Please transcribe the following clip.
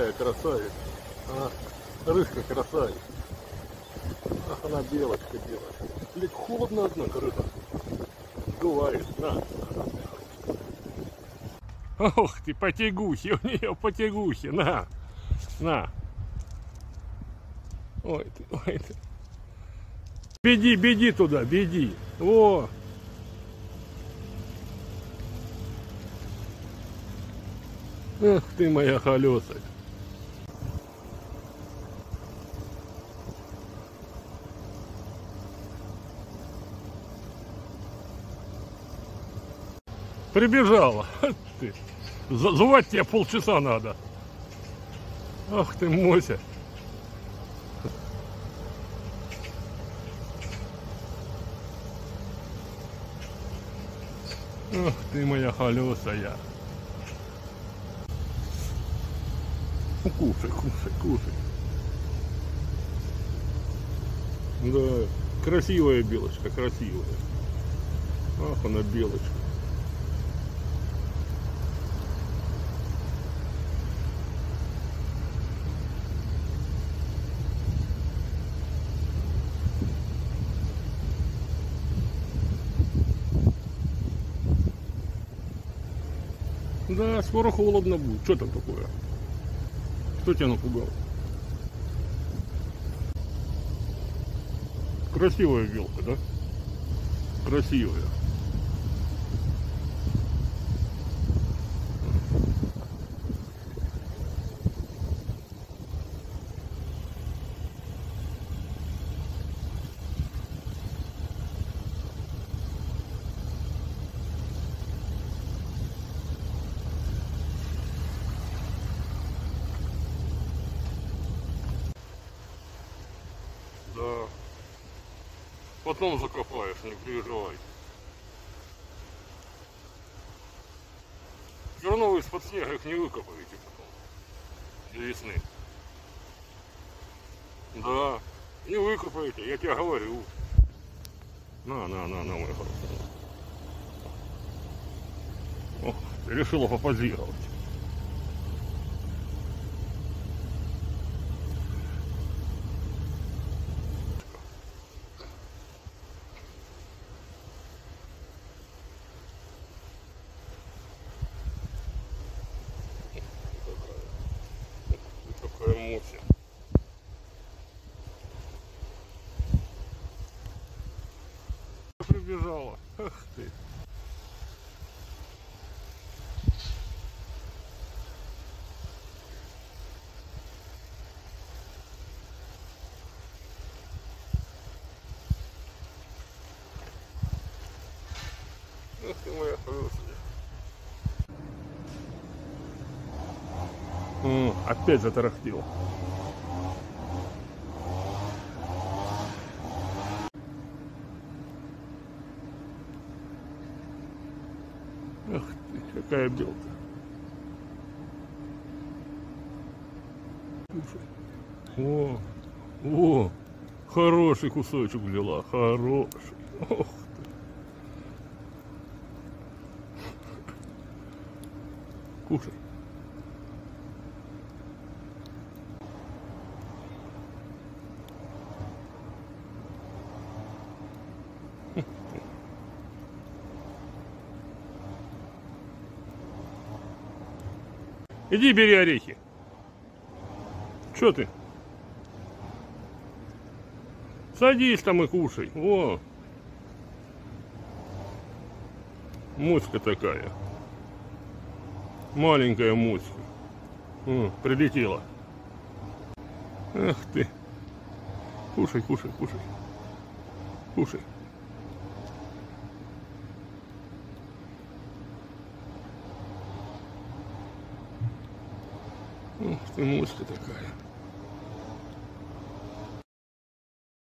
какая красавица. А, рыжка красавица. Ах, она белочка белая. Блять, холодно, однако, рыба. Бывает, на. Ох ты, потягухи, у нее потягухи, на. На. Ой ты, ой ты. Беги, беги туда, беги. О! Ах ты моя холесая. Прибежала. Ты. Звать тебе полчаса надо. Ах ты, Мося. Ах ты моя холесая. Ну, кушай, кушай, кушай. Да, красивая белочка, красивая. Ах, она белочка. Да, скоро холодно будет. Что там такое? Кто тебя напугал? Красивая белка, да? Красивая. Да. Потом закопаешь, не переживай. Все равно вы из-под снега их не выкопаете потом. До весны. Да. Не выкопаете, я тебе говорю. На, мой хороший. Ох, решила попозировать. Такая Мося. Прибежала. Ах ты. Ах ты моя хорошая. Опять затарахтел. Ах ты, какая белка. О, о, хороший кусочек взяла, хороший. Ох ты. Кушай. Иди бери орехи. Че ты? Садись там и кушай. О, моська такая. Маленькая моська. О, прилетела. Ах ты. Кушай, кушай, кушай. Кушай. Ух ты, моська такая.